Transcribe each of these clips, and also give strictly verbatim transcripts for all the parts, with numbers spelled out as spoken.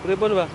Pripun, Bang?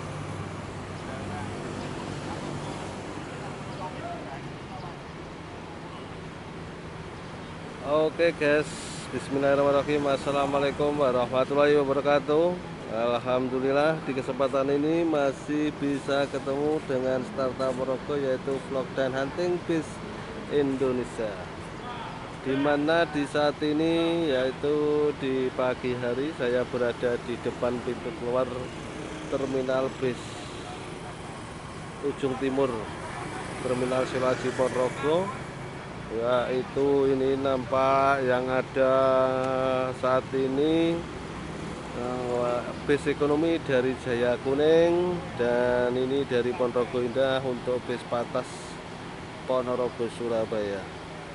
Oke guys, bismillahirrahmanirrahim. Assalamualaikum warahmatullahi wabarakatuh. Alhamdulillah di kesempatan ini masih bisa ketemu dengan Startup Ponorogo, yaitu vlog dan hunting bis Indonesia, dimana di saat ini yaitu di pagi hari saya berada di depan pintu keluar terminal bis ujung timur terminal Silaji Ponorogo. Yaitu ini nampak yang ada saat ini uh, bis ekonomi dari Jaya Kuning, dan ini dari Ponorogo Indah untuk bis Patas Ponorogo Surabaya.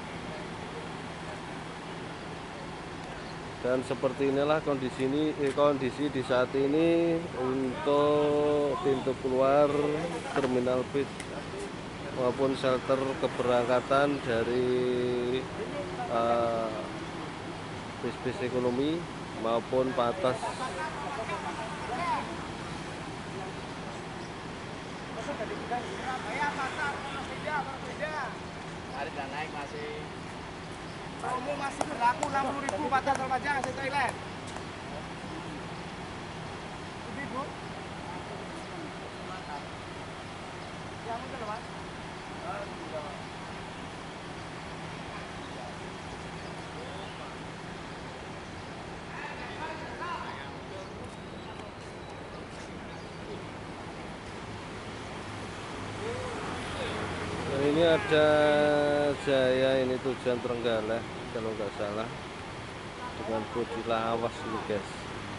Dan seperti inilah kondisi ini eh, kondisi di saat ini untuk pintu keluar terminal bis maupun shelter keberangkatan dari bis-bis uh, ekonomi maupun Patas. Hari dan naik masih promo masih berlaku enam puluh ribu Patas Salpajang se Thailand. Ini Bu. Yang mana Mas? Nah, ini ada Jaya, ini tujuan Trenggalek kalau nggak salah, dengan bodi lawas ini guys.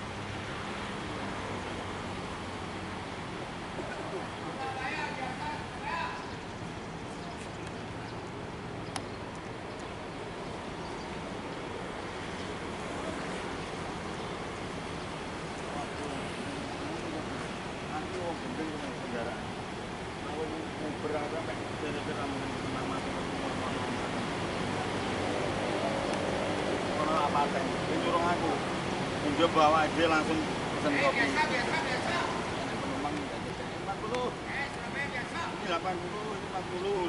Curung aku, dia bawa aja langsung pesen kopi. Biasa, biasa, biasa. Penumpang empat puluh. Eh, Surabaya biasa. Ini delapan puluh, ini empat puluh.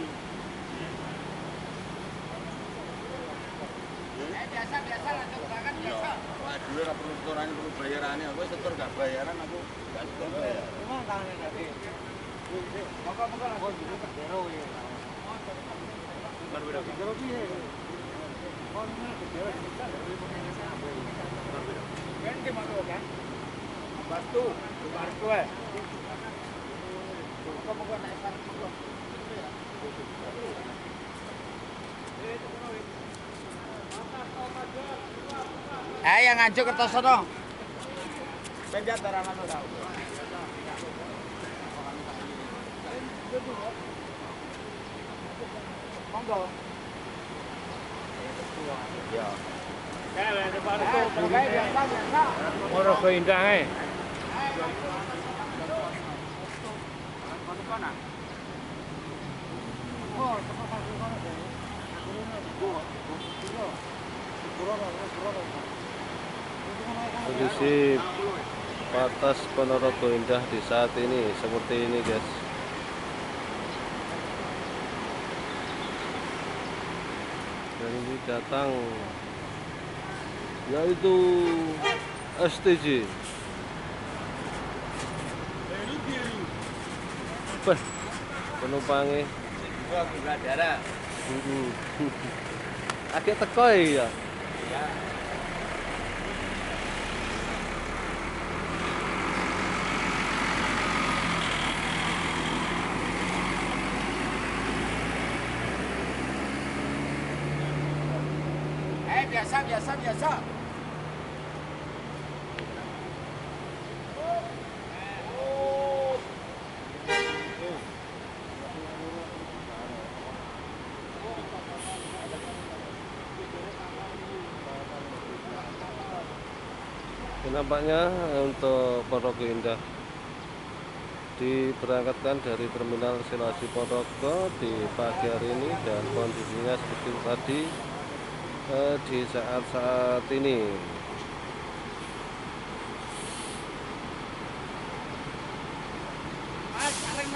Eh, biasa, biasa, lanjut berangkat biasa. Wah, dulu nggak perlu setoran, perlu bayarannya. Aku setor nggak bayaran, aku nggak setor bayar. Emang tangannya tadi. Moga-moga langsung dulu ke zero ya. Baru berapa? Zero sih. Oh, ini ke zero bisa. Kan ke mana kan? Batu, batu eh. Moga-moga naik batu. Eh, yang ngajuk ke tos dong. Penjat darah mana tahu. Monggo. Ya. Kayak depan itu, kayak biasa biasa. Ponorogo Indah eh. Kondisi Patas Ponorogo Indah di saat ini seperti ini guys. Dan ini datang yaitu S T J. Bah, penumpangnya Wah, gula darah. agak teko ya. Ya. Eh, biasa, biasa, biasa. Nampaknya untuk Ponorogo Indah diberangkatkan dari terminal Silaji Ponorogo di pagi hari ini, dan kondisinya seperti tadi eh, di saat-saat ini.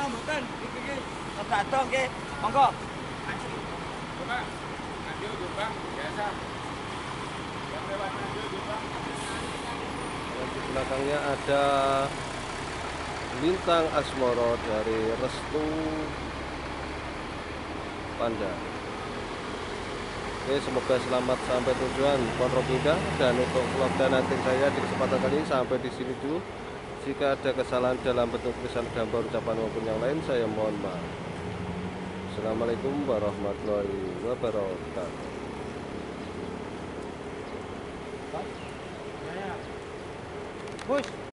ana mboten? Iki iki kedak nggih. Monggo. Coba, Anjo Jombang biasa. Yang lewat Anjo Jombang. Dan di belakangnya ada Lintang Asmoro dari Restu Panda. Oke, semoga selamat sampai tujuan Pondok Indah. Dan untuk vlog dan nanti saya di kesempatan kali ini sampai di sini dulu. Jika ada kesalahan dalam bentuk tulisan, gambar, ucapan maupun yang lain, saya mohon maaf. Assalamualaikum warahmatullahi wabarakatuh. Bos.